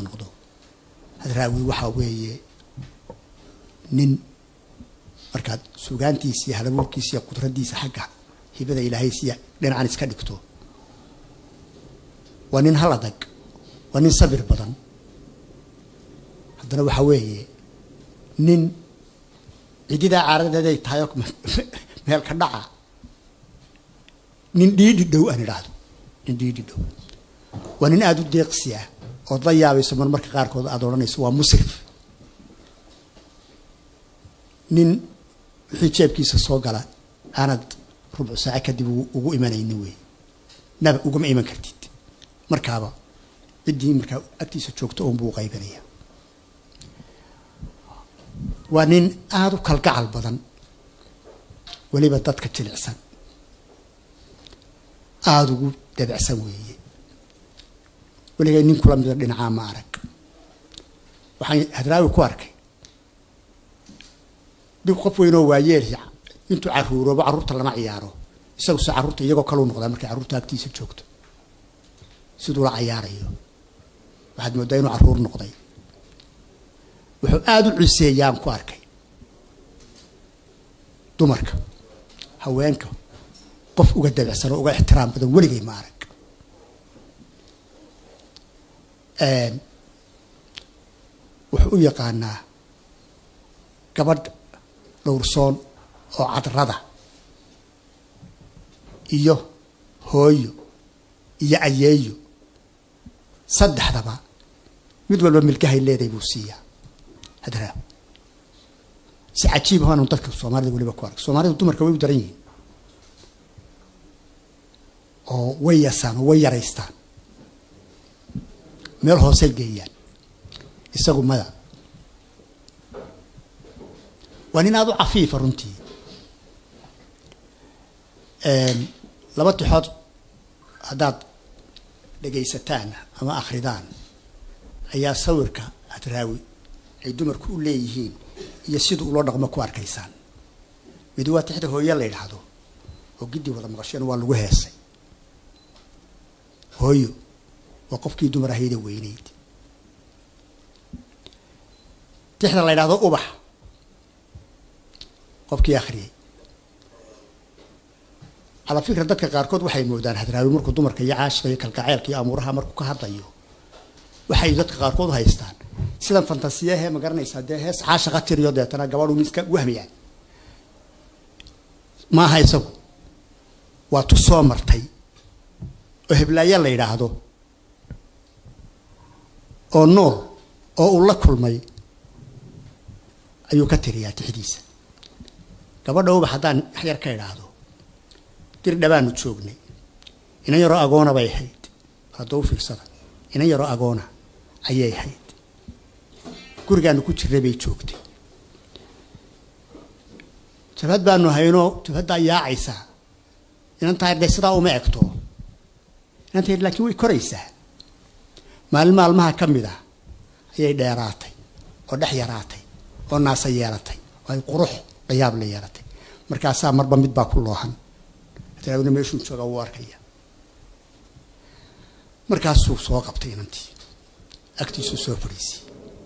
noqdo hadraawi waxa weeye nin markaad suugaantiisa iyo halabuurkiisa iyo qudradiisa xagga hibada ilaahay siya dhinacan iska dhigto waa nin hal adag waa nin sabir badan haddana waxa weeye nin cididaa caaradeeday tahay meel ka dhaca nin dhiidhi dhow aan idhaahdo nin dhiidhi dhow waa nin aada u deeqsi ah ood la yaabayso marmarka qaarkood aada odhanayso waa musrif nin wixii jeebkiisa soo gala aanad rubuc saaco kadib ugu imanaynin wey naba ugama iman kartid markaaba ciddii markaa agtiisa joogto uunbuu u qaybanaya waa nin aada u kalgacal badan weliba dadka jilicsan aada ugu dabacsan weeye weligay nin kula mida dhinacaa ma arag waxaan hadraawi ku arkay dib qof weynoo waayeelya intuu caruuroobo carruurta lama ciyaaro isagu se carruurta iyagoo kaluu noqdaa markay carruurta agtiisa joogto siduu la cayaarayo waxaad mooddaa inuu carruur noqday wuxuu aada u ciseeyaan ku arkay dumarka haweenka qof uga dabacsan oo uga ixtiraam badan weligay ma arag wuxuu u yaqaanaa gabadh dhowrsoon oo cadrada iyo hooyo iyo ayeeyo saddexdaba mid walba milkahay leeday buu siiyaa hadraawi si cajiib ahaanu dadka soomaalida weliba ku arag soomaalida dumarka way u daran yihiin oo way yasaan oo way yaraystaan meel hoosey geeyaan isagu mada waa nin aada u cafiifa runtii laba tixood haddaad dhegaysataan ama akhridaan ayaa sawirka hadraawi ay dumarku u leeyihiin iyo siduu uloo dhaqmo ku arkaysaan mid waa tixda hooyo la yidhaahdo oo giddi wada maqasheen waa lagu heesay hooyo waa qofkii dumar ahayda weynayd tixda la yidhaahdo ubax qofkii akhriyay calaa fikra dadka qaarkood waxay moodaan hadraawi markuu dumarka iyo caashiqa iyo kalgaceelka iyo amuuraha markuu ka hadlayo waxay dadka qaarkood u haystaan sidan fantasiyahe ma garanaysaa dee hees caashaqa tiriyo deetana gabadhu miska wahmayaan maaha isagu waa tu soo martay oo heblaaya la yidhaahdo oo nool oo uu la kulmay ayuu ka tiriyaa tixdiisa gabadha ubax haddaan wax yar ka idhaahdo dir dhabaanu joognay inan yaroo agoona bay ahayd haddoo u fiirsada inan yaroo agoona ayay ahayd gurigaanu ku jirray bay joogtay jabhad baanu haynoo jabhaddaa yaacaysaa inantahay dhe sidaa uma egto inantahay laakiin way koraysaa maalin maalmaha ka mid ah ayay dheeraatay oo dhex yaraatay oo naasa yeelatay oo ay qurux dhayaab la yeelatay markaasaa marba mid baa ku loohan hadraawina meeshuu jooga wuu arkaya markaasuu soo qabtay inantii agtiisuu soo fadhiisay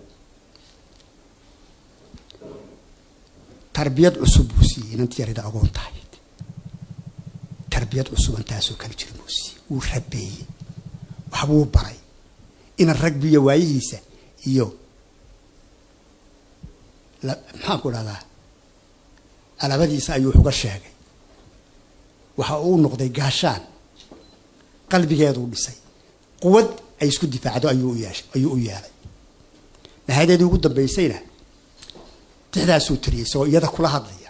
tarbiyad cusub buu siiyey inantii yarida agoon tahay tarbiyad cusub intaasoo kala jira buu siiyey wuu rabeeyey waxbuu baray inan ragbiyo waayihiisa iyo maxaan ku dhahdaa alabadiisa ayuu wax uga sheegay waxa uu noqday gaashaan qalbigeeduu dhisay quwad ay isku difaacdo ayuu u yeelay nahayadeedii ugu dambaysayna tixdaasuu tiriyey isagoo iyada kula hadlaya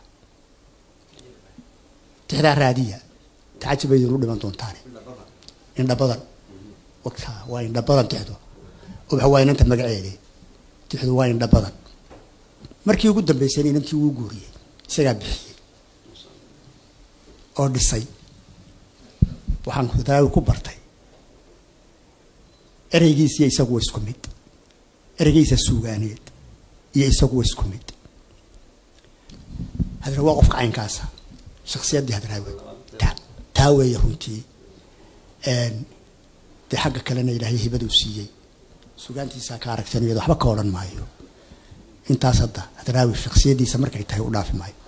tixdaa raadiya tacajib bay idinu dhiman doontaane indha badan waa indha badan tixdu ubax waa inanta magaceedii tixdu waa indha badan markii ugu dambaysayna inantii wuu guuriyey isagaa bixiyey oo dhisay waxaan hadraawi ku bartay ereygiisa iyo isagu waa isku mid ereygiisa suugaaneed iyo isagu waa isku mid hadraawi waa qofka caynkaasa shakhsiyaddii hadraawi taa weeye runtii dee xagga kalena ilaahay hibaduu siiyey sugaantiisa ka aragsan iyada waxba ka oran maayo intaas hadda hadraawi shakhsiyadiisa markay tahay u dhaafi maayo